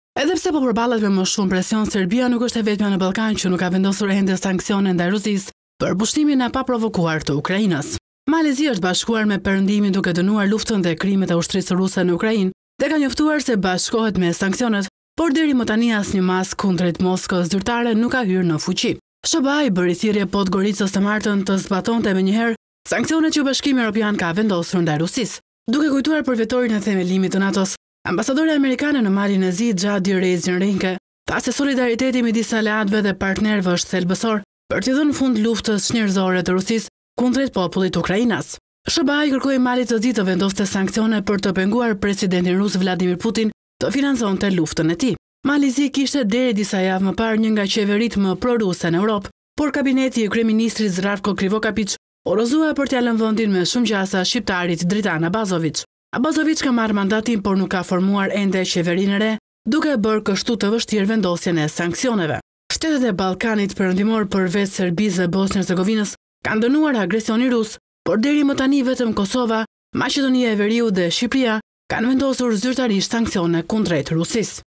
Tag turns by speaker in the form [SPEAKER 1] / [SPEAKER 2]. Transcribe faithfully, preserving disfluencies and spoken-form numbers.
[SPEAKER 1] Edhe pse po përballet me më shumë presion, Serbia nuk është e vetmja në Ballkan që nuk ka vendosur ende sanksione ndaj Rusisë për pushtimin e paprovokuar të Ukrainës. Malezia është bashkuar me Perëndimin duke dënuar luftën dhe krimet e ushtrisë ruse në Ukrainë dhe ka njoftuar se bashkohet me sanksionet, por deri më tani asnjë mas kundrejt Moskës zyrtare nuk ka hyrë në fuqi. S B A i bëri thirrje Podgoricës të martën të zbatonte menjëherë sanksionet që Bashkimi Evropian ka vendosur ndaj Rusisë. Duke kujtuar për vetorin e themelimit të NATO-s, ambasadore amerikane në Malin e Zi, Gjadi Rezin Rinke, tha se solidariteti midis aleatëve dhe partnerëve është thelbësor për t'i dhënë fund luftës njerëzore të Rusisë kundrejt popullit ukrainas. S B A i kërkoi Malit të Zi të vendoste sanksione për të penguar presidentin rus Vladimir Putin të financonte luftën e tij. Mali i Zi kishte deri disa javë më parë një nga qeveritë më proruse në Europë, por kabineti i kryeministrit Zdravko Krivokapić orozua për t'ia lënë vendin me shumë gjasa shqiptarit Dritan Abazović. Abazović ka marrë mandatin, por nuk ka formuar ende qeverinë e re, duke bërë kështu të vështirë vendosjen e sanksioneve. Shtetet e Ballkanit Perëndimor përveç Serbisë dhe Bosnjë-Hercegovinës kanë dënuar agresionin rus, por deri më tani vetëm Kosova, Maqedonia e Veriut dhe Shqipëria kanë vendosur zyrtarisht sanksione kundrejt Rusisë.